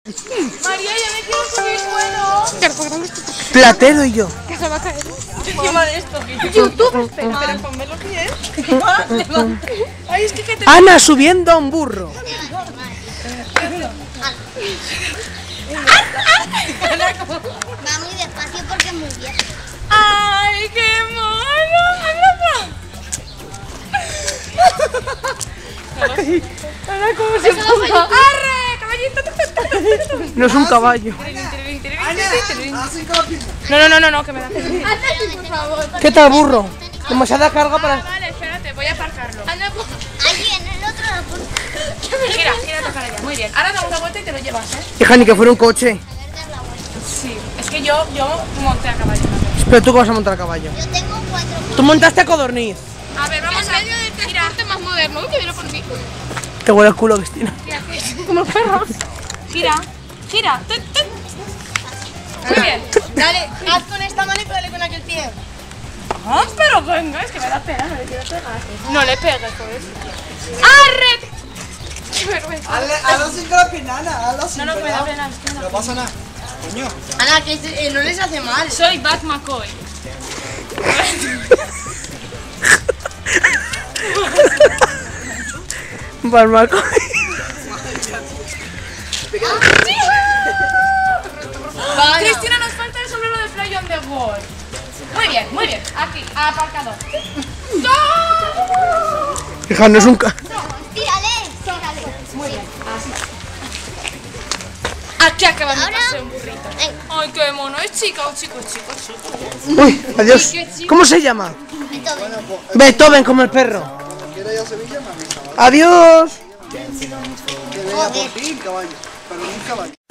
María, ya me quiero subir, bueno. Platero y yo. Que se va a caer. Encima de esto, YouTube. Espera, ponme los pies. Ay, es que te... Ana subiendo a un burro. Va muy despacio porque es muy viejo. Ay, qué mono. Ahora cómo se ponga. ¡Arre! ¡Caballito! No es un caballo. No, que me da. Hazte por favor. ¿Qué tal, burro? Demasiada carga para... Vale, espérate, voy a aparcarlo. Allí en el otro la punta. Gírate para allá. Muy bien. Ahora damos la vuelta y te lo llevas, ¿eh? Hija, ni que fuera un coche. Sí. Es que yo monté a caballo también. Pero tú que vas a montar a caballo. Yo tengo 4 Tú montaste a codorniz. A ver, vamos a... medio del transporte más moderno. Uy, que viene por mí. Te huele el culo, Cristina. Como los perros. Gira. Muy bien. Dale, haz con esta mano y dale con aquel pie. Ah, pero venga, es que me da pena, no le quiero pegar. No le pegues, pues. ¡Arre! ¡Qué vergüenza! Hazlo sin carapinana, hazlo sin. No me da pena. No pasa nada. Coño. Ana, que no les hace mal. Soy Bat McCoy. Barbaco. Cristina, nos falta el sombrero de Fly on the Wall. Muy bien. Aquí, aparcador. Hija, no es un Tírale. Muy bien, así. Aquí acaban de pasar un burrito. Ay, qué mono. ¿Es chica o chico? Es chico. Uy, adiós. ¿Cómo se llama? Beethoven, como el perro. ¿Quieres ir a Sevilla? Me avisa, ¿vale? Adiós. Que venga por ti, caballo. Pero un caballo.